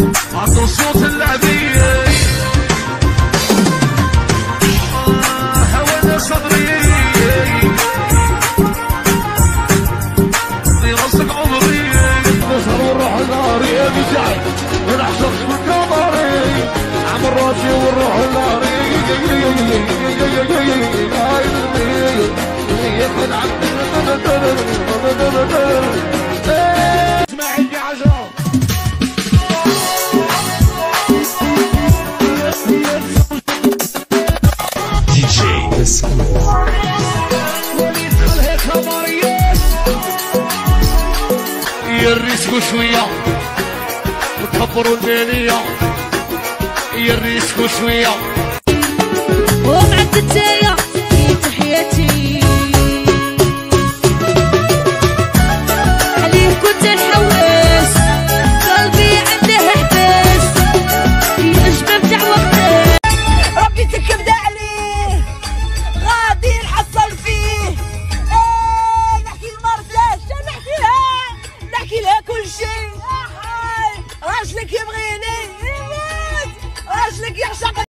عطوا صوت اللعبية هوانا صدري في راسك عمري نسهر ونروح النار يا بجاي نحشر في القمري عمر راسي ونروح النار اسمع عندي عشرة دي جي يرسكوا شوية وتكبروا المالية يرسكوا شوية ومعك التاية في تحياتي عليه كنت نحوس قلبي عنده حبس يجبر تاع وقته ربي تكبد عليه غادي نحصل فيه نحكي لمرتاش نحكي لها كل شيء راجلك يبغيني راجلك يعشق